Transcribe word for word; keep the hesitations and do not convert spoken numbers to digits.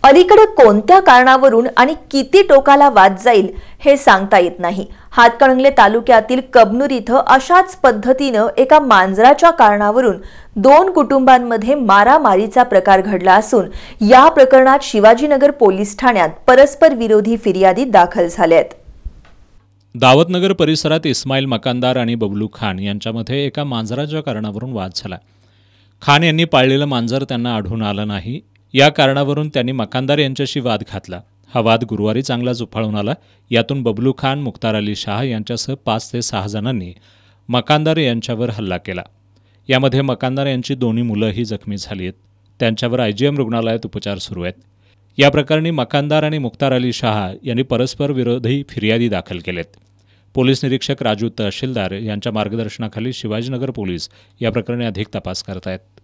अलीकडे कोणत्या कारणावरून आणि किती टोकाला वाद जाईल हे सांगता येत नाही। हातकणंगले तालुक्यातील कबनूर इथं अशाच पद्धतीनं एका मांजराच्या कारणावरून दोन कुटुंबांमध्ये मारामारीचा प्रकार घडला असून या प्रकरणात शिवाजीनगर पोलीस ठाण्यात परस्पर विरोधी फिर्यादी दाखल झाल्यात। दावतनगर परिसरात इस्माईल मकानदार आणि बबलू खान यांच्यामध्ये एका मांजराच्या कारणावरून वाद झाला। खान यांनी पाळलेलं मांजर त्यांना आढळून आलं नाही, या कारणावरून त्यांनी मकानदार यांच्याशी वाद घातला। हा वाद गुरुवारी चांगलाच उफाळून आला। यातून बबलू खान, मुख्तार अली शाह यांच्यासह पाच ते सहा जणांनी मकानदार यांच्यावर हल्ला केला। यामध्ये मकानदार यांची दोन्ही मुलंही जखमी झाली आहेत। त्यांच्यावर आयजीएम रुग्णालयात उपचार सुरू आहेत। या प्रकरणी मकानदार आणि मुख्तार अली शाह यांनी परस्पर विरोधी फिर्यादी दाखल केलेत। पोलीस निरीक्षक राजू तहसीलदार यांच्या मार्गदर्शनाखाली शिवाजीनगर पोलीस या प्रकरणी अधिक तपास करत आहेत।